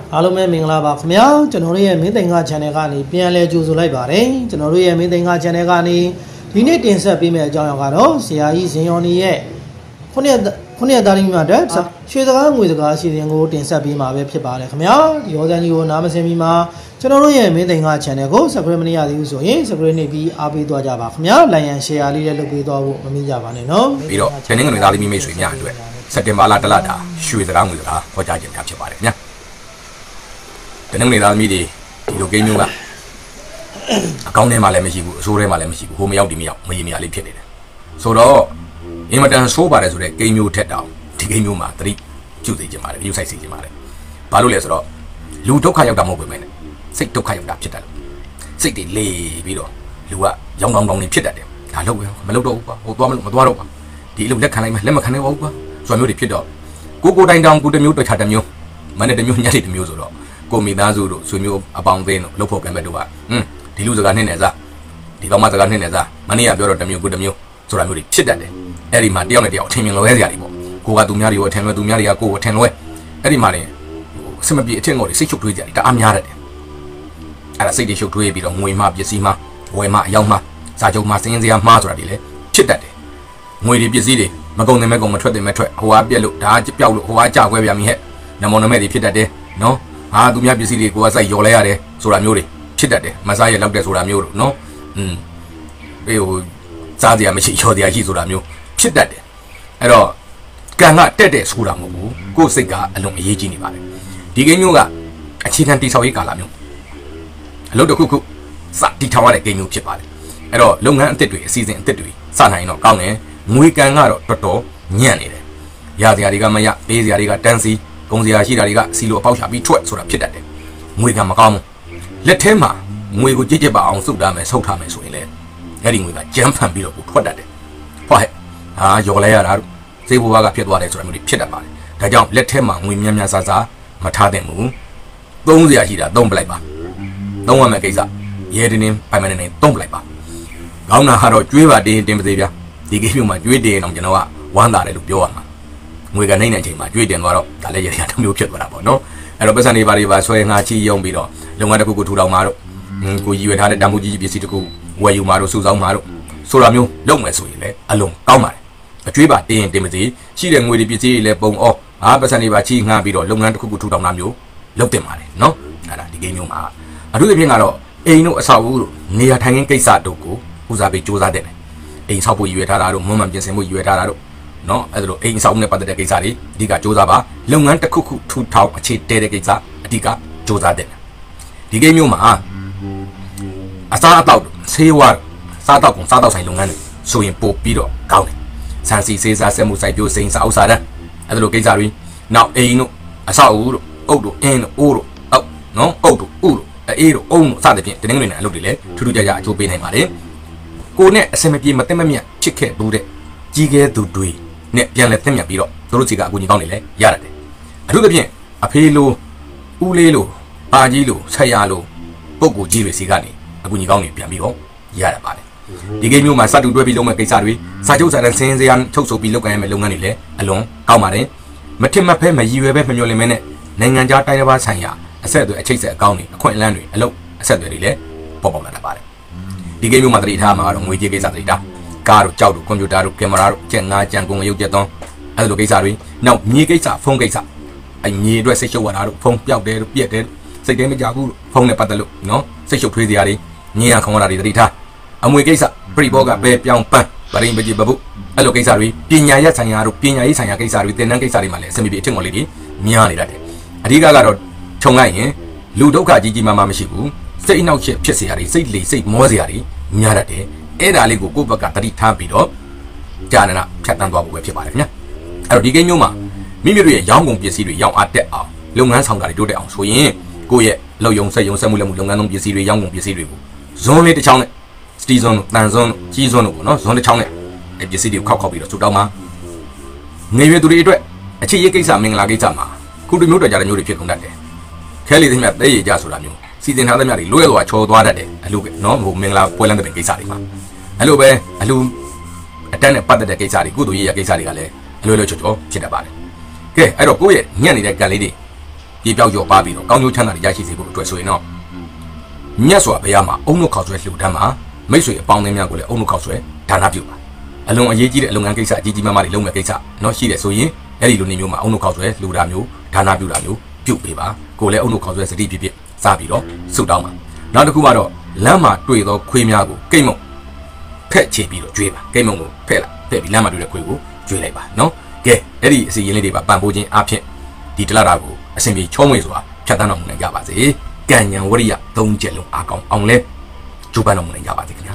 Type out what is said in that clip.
အားလုံးပဲမင်္ဂလာပါခင်ဗျာကျွန်တော်တို့ရဲ့မင်းသိင်္ဂ channel ကနေပြန်လဲကြိုဆိုလိုက်ပါတယ်ကျွန်တော်တို့ရဲ့မင်းသိင်္ဂ channel ကနေဒီနေ့တင်ဆက်ပေးမယ့်အကြောင်းအရာကတော့ဆရာကြီးဇင်ယော်နီရဲ့ခုနှစ်သားလေးများတဲ့ရွှေစကားငွေစကားအစီအစဉ်ကိုတင်ဆက်ပေးမှာပဲဖြစ်ပါတယ်ခင်ဗျာဒီရောစံကြီးကိုနားမစင်ပြီးမှာကျွန်တော်တို့ရဲ့မင်းသိင်္ဂ channel ကို subscribe မလုပ်ရသေးဘူးဆိုရင် subscribe နှိပ်ပြီးအားပေးသွားကြပါခင်ဗျာ like and share လေးလည်းလုပ်ပေးသွားဖို့မမေ့ကြပါနဲ့နော်ပြီးတော့တနင်္ဂနွေသားလေးမိတ်ဆွေများအတွက်စက်တင်ဘာလတလတာရွှေစကားငွေစကားဟောကြားခြင်းများဖြစ်ပါတယ်ခင်ဗျာတနင်္ဂနွေသားသမီးတွေဒီလိုကိန်းမျိုးကအကောင့်ထဲမှာလည်းမရှိဘူးအဆိုးထဲမှာလည်းမရှိဘူးဟိုမရောက်ဒီမရောက်မရင်မရလေးဖြစ်နေတယ်ဆိုတော့အင်မတန်ဆိုးပါတယ်ဆိုတဲ့ကိန်းမျိုးထက်တောင်ဒီကိန်းမျိုးမှာသတိပြုစေခြင်းပါတယ်ပြုဆိုင်စေခြင်းပါတယ်ဘာလို့လဲဆိုတော့လူဒုက္ခရောက်တာမဟုတ်ပဲနဲ့စိတ်ဒုက္ခရောက်တာဖြစ်တယ်စိတ်တွေလေပြီးတော့လူကရောင်းကောင်းနေဖြစ်တတ်တယ်ဒါလို့ပဲမလုပ်တော့ဘူးကွာဟိုသွားမလို့မသွားတော့ပါဒီလိုလက်ခံလိုက်မှလက်မခံနိုင်ပါဘူးကွာဆိုမျိုးတွေဖြစ်တော့ကိုတိုင်းတောင်ကိုတစ်မျိုးတစ်ခြားတစ်မျိုးမနဲ့တစ်မျိုးညက်တစ်မျိုးဆိုတော့ကိုမိသားစုတို့ဆွေမျိုးအပေါင်းအသင်းတို့လှုပ်ဖို့ကံပဲတို့ကဒီလူစကားနဲ့နဲ့စားဒီကောင်မစကားနဲ့နဲ့စားမနေ့ကပြောတော့တစ်မျိုးကိုတစ်မျိုးဆိုတာမျိုးတွေဖြစ်တတ်တယ်အဲ့ဒီမှာတယောက်နဲ့တယောက်အထင်မြင်လွဲစရာတွေပေါ့ကိုကသူများတွေကိုအထင်လွဲသူများတွေကကိုကိုအထင်လွဲအဲ့ဒီမှာနေအစမပြေအထင်ကိုစိတ်ချုပ်တွေးကြတယ်တအားများတယ်အဲ့ဒါစိတ်တွေချုပ်တွေးပြီးတော့ငွေမှပစ္စည်းမှဝယ်မှအယောက်မှစာချုပ်မှစင်းစရာမှားဆိုတာတွေလည်းဖြစ်တတ်တယ်ငွေတွေပစ္စည်းတွေမကုန်တယ်မဲ့ကုန်မထွက်တယ်မဲ့ထွက်ဟိုကပြက်လို့ဒါကပျောက်လို့ဟိုကကြာခွဲပြန်ပြီဟဲ့နမောနမဲတွေဖြစ်တတ်တယ်နော်သူများပစ္စည်းတွေကိုကစိုက်ရော်လဲရတယ်ဆိုတာမျိုးတွေဖြစ်တတ်တယ်မစားရလောက်တယ်ဆိုတာမျိုးတို့နော်ဟိုစားစရာမရှိရော်စရာရှိဆိုတာမျိုးဖြစ်တတ်တယ်အဲ့တော့ကံကတက်တဲ့ဆိုတာမဟုတ်ဘူးကိုယ်စိတ်ကအလွန်အရေးကြီးနေပါတယ်ဒီကိန်းမျိုးကအခြေခံတိဆောက်ရေးကာလမျိုးအလုပ်တစ်ခုခုစတီထောင်ရတဲ့ကိန်းမျိုးဖြစ်ပါတယ်အဲ့တော့လုပ်ငန်းအသစ်တွေအစီအစဉ်အသစ်တွေစနိုင်တော့ကောင်းတယ်ငွေကံကတော့တော်တော်ညံ့နေတယ်ရစရာတွေကမရပေးစရာတွေကတန်းစီကုန်စရာရှိတာတွေကစီလိုအပေါက်ချပြီးထွက်ဆိုတာဖြစ်တတ်တယ်ငွေကံမကောင်းဘူးလက်ထဲမှာငွေကိုကြစ်ကြစ်ပါအောင်စုပ်ထားမယ်ဆုပ်ထားမယ်ဆိုရင်လည်းအဲ့ဒီငွေကကြမ်းဖန်ပြီးတော့ကိုထွက်တတ်တယ်ဟုတ်ဟဲ့ရော်လဲရတာစိတ်ဘဝကဖြစ်သွားတယ်ဆိုတာမျိုးတွေဖြစ်တတ်ပါတယ်ဒါကြောင့်လက်ထဲမှာငွေများများစားစားမထားသင့်ဘူးသုံးစရာရှိတာသုံးပလိုက်ပါသုံးရမယ့်ကိစ္စရဲတင်းတင်းပိုင်မနေနေသုံးပလိုက်ပါကောင်းတာကတော့ကျွေးပါတင်းပါသေးဗျာဒီကိစ္စမျိုးမှာကျွေးတင်အောင်ကျွန်တော်ကဝမ်းသာတယ်လို့ပြောရမှာငွေကနိုင်တဲ့အချိန်မှာကျွေးတင်သွားတော့ဒါလည်းရရတစ်မျိုးဖြစ်သွားတာပေါ့နော်အဲ့တော့ပတ်စံတွေပါဆွဲငါချီယုံပြီးတော့လုပ်ငန်းတစ်ခုကိုထူထောင်မှာတော့ကိုရည်ရွယ်ထားတဲ့တန်ဖိုးကြီးပစ္စည်းတစ်ခုဝယ်ယူမှာတော့စုဆောင်းမှာတော့ဆိုတာမျိုးလုပ်မယ်ဆိုရင်လည်းအလုံးကောင်းပါတယ်အကျွေးပါတင်မသေးရှိတဲ့ငွေတွေပစ္စည်းတွေလည်းပုံပတ်စံတွေပါချီငှားပြီးတော့လုပ်ငန်းတစ်ခုကိုထူထောင်တာမျိုးလုပ်တင်ပါတယ်နော်အဲ့ဒါဒီကိန်းမျိုးမှာအထူးသဖြင့်ကတော့အိမ်တို့အဆောက်အဦတို့နေရာထိုင်ခင်းကိစ္စတို့ကိုဦးစားပေးစူးစမ်းတဲ့အိမ်ဆောက်ဖို့ရည်ရွယ်ထားတာတို့မွမ်းမံပြင်ဆင်ဖို့ရည်ရွယ်ထားတာတို့နော်အဲ့ဒါလိုအိမ်ဆောက်နဲ့ပတ်သက်တဲ့ကိစ္စတွေအဓိကစူးစမ်းပါလုပ်ငန်းတစ်ခုခုထူထောင်အခြေတည်တဲ့ကိစ္စအဓိကစူးစမ်းတဲ့ဒီကိန်းမျိုးမှာအစားအသောက်ဆေးဝါးစားတောက်ကုန်စားတောက်ဆိုင်လုပ်ငန်းတွေဆိုရင်ပို့ပြီးတော့ကောင်းတယ်ဆန်စီစေးစားဆက်မှုစိုက်ပျိုးစိန်စာဥစ္စာတန်းအဲ့ဒါလိုကိစ္စတွေနောက်အိမ်တို့အဆောက်အဦတို့အုတ်တို့အင်းတို့အိုးတို့အောက်နော်အုတ်တို့ဥတို့အေးတို့အုံတို့စသဖြင့်တင်းငွေနဲ့အလုပ်တွေလည်းထူးထူးခြားခြားအကျိုးပေးနိုင်ပါတယ်ကိုနဲ့အစမပြေမသိမမြတ်ချစ်ခဲ့ဘူးတဲ့ကြီးကဲသူတွေနဲ့ပြန်လဲသိမြတ်ပြီးတော့သူတို့စီကအကူကြီးကောင်းနေလဲရရတယ်အထူးသဖြင့်အဖေးလိုဦးလေးလိုပါကြီးလိုဆက်ရလိုပုတ်ကိုကြီးတွေစီကနေအကူကြီးကောင်းနေပြန်ပြီးတော့ရရပါတယ်ဒီကိန်းမျိုးမှာစတူတွဲပြီးလုပ်မဲ့ကိစ္စတွေစာချုပ်စာတမ်းစင်းစရာချုပ်ဆိုပြီးလုပ်ကိုင်ရမယ့်လုပ်ငန်းတွေလည်းအလွန်ကောင်းပါတယ်မထင်မှတ်ဖဲမရည်ရွယ်ပဲမမျှော်လင့်မဲနဲ့နိုင်ငံခြားတိုင်းတစ်ပါးဆိုင်ရာအဆက်အသွယ်အချိတ်ဆက်အကောင်းတွေအခွင့်အလမ်းတွေအလုပ်အဆက်အသွယ်တွေလည်းပေါ်ပေါက်လာတတ်ပါတယ်ဒီကိန်းမျိုးမှာတတိထားမှာတော့ငွေကြေးကိစ္စတတိထားကားတို့ကြောက်တို့ကွန်ပျူတာတို့ကင်မရာတို့ကြက်ငါးကြံကုန်ရုပ်ကြက်သွန်းအဲ့လိုကိစ္စတွေနောက်မြေကိစ္စဖုန်းကိစ္စမြေအတွက်စိတ်ရှုပ်ရတာတို့ဖုန်းပျောက်တယ်တို့ပြက်တယ်စိတ်ထဲမကြဘူးဖုန်းနဲ့ပတ်သက်လို့နော်စိတ်ရှုပ်ထွေးစရာတွေညင်ရခေါင်းရတာတွေတတိထားအမွေကိစ္စပြိဘောကဘယ်ပြောင်းပန်းပရိပကြီးဘဘုအဲ့လိုကိစ္စတွေပညာရေးဆိုင်ရာတို့ပညာရေးဆိုင်ရာကိစ္စတွေသင်တန်းကိစ္စတွေမှာလည်းအစမပြေအထင်ပေါ်လေးတွေများနေတတ်တယ်အဓိကကတော့ခြုံလိုက်ရင်လူဒုက္ခကြီးမားမရှိဘူးစိတ်အနှောက်အယှက်ဖြစ်စရာတွေစိတ်လေစိတ်မောစရာတွေများတတ်တယ်အဲ့ဒါလေးကိုကိုယ့်ဘက်ကတတိထားပြီးတော့ကြာနာဖြတ်တန်းသွားဖို့ပဲဖြစ်ပါတယ်ခင်ဗျအဲ့တော့ဒီကိန်းမျိုးမှာမိမိတို့ရဲ့ရောင်းကုန်ပစ္စည်းတွေရောင်းအားတက်အောင်လုပ်ငန်းဆောင်တာတွေတိုးတက်အောင်ဆိုရင်ကိုယ့်ရဲ့လုပ်ယုံဆက်ယုံဆက်မှုလက်မှုလုပ်ငန်းသုံးပစ္စည်းတွေရောင်းကုန်ပစ္စည်းတွေကိုဇွန်လေးတစ်ချောင်းနဲ့စတီဇွန်တန်ဇွန်ကြီးဇွန်တို့ပေါ့နော်ဇွန်တစ်ချောင်းနဲ့ပစ္စည်းတွေကိုခောက်ပြီးတော့စူတောင်းမှာငွေရွေသူတွေအတွက်အခြေရေးကိစ္စမင်္ဂလာကိစ္စမှာခုတမျိုးတော်ကြတဲ့မျိုးတွေဖြစ်ကုန်တတ်တယ်ခဲလေသိမြတ်တဲရကြဆိုတာမျိုးစီစဉ်ထားတဲ့များတွေလွဲသွားချော်သွားတတ်တယ်အလူနော်ဟိုမင်္ဂလာပွဲလမ်းတဲ့ကိစ္စတွေမှာအဲ့လိုပဲအလူအတန်းနဲ့ပတ်သက်တဲ့ကိစ္စတွေကုသိုလ်ရေးရကိစ္စတွေကလည်းအလွယ်လွယ်ချော်ချော်ဖြစ်တတ်ပါတယ်ကဲအဲ့တော့ကိုယ့်ရဲ့ညံ့နေတဲ့ကံလေးတွေပြေပြောက်ကျော်ပါပြီးတော့ကောင်းကျိုးချမ်းသာတွေရရှိစေဖို့အတွက်ဆိုရင်တော့မြတ်စွာဘုရားမှာအုံနှုတ်ခေါက်ဆွဲလှူဒန်းမှာမိတ်ဆွေအပေါင်းအသင်းများကိုလည်းအုံနှုတ်ခေါက်ဆွဲဒါနပြုပါအလွန်အရေးကြီးတဲ့လုပ်ငန်းကိစ္စအကြီးကြီးမားမားတွေလုပ်မဲ့ကိစ္စနော်ရှိတယ်ဆိုရင်အဲ့ဒီလိုနေမျိုးမှာအုံနှုတ်ခေါက်ဆွဲလှူတာမျိုးဒါနပြုတာမျိုးပြုပေးပါကိုလည်းအုံနှုတ်ခေါက်ဆွဲစတိဖြစ်စပြီးတော့ဆုတောင်းပါနောက်တစ်ခုကတော့လမ်းမှာတွေ့သောခွေးများကိုကိတ်မုံဖက်ချေပြီးတော့ကျွေးပါကိတ်မုံကိုဖက်ပြီးလမ်းမှာတွေ့တဲ့ခွေးကိုကျွေးလိုက်ပါနော်ကဲအဲ့ဒီအစီရင်လေးတွေပါပံ့ပိုးခြင်းအဖြစ်ဒီတလတာကိုအစဉ်ပြေချောမွေစွာဖြတ်သန်းတော်မူနိုင်ကြပါစေကံဉဏ်ဝရိယ၃ချက်လုံးအားကောင်းအောင်လဲကျိုးပန်းတော်မူနိုင်ကြပါစေခင်ဗျ